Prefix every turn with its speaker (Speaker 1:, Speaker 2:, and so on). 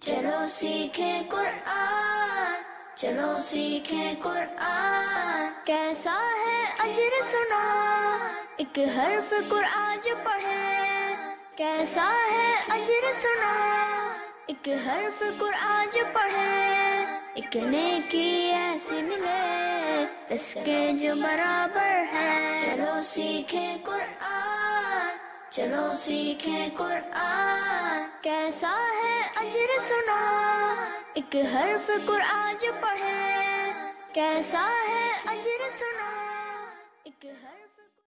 Speaker 1: चलो सीखें कुरान, चलो सीखें कुरान। कैसा है अजर सुना एक हर्फ कुरान जो पढ़े। कैसा है अजर सुना एक हर्फ कुरान जो पढ़े। एक नेकी ऐसी मिले जिसके जो बराबर है। चलो सीखें कुरान, चलो सीखें कुरान। कैसा है अजर सुना एक हर्फ कुरान जो पढ़े। कैसा है अजर सुना।